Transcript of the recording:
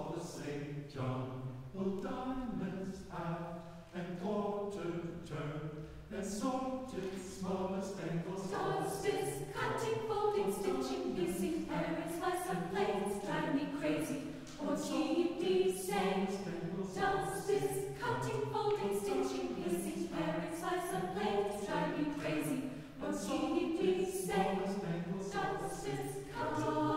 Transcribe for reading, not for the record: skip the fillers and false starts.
of the St. John will diamonds have and quarter turn and sorted smallest angles. Does this cutting, folding, stitching, piecing, parents, slice and plates drive me crazy or cheaply say? Does this cutting, folding, stitching, piecing, parents, slice and plates drive me crazy or cheaply say? Does this cutting,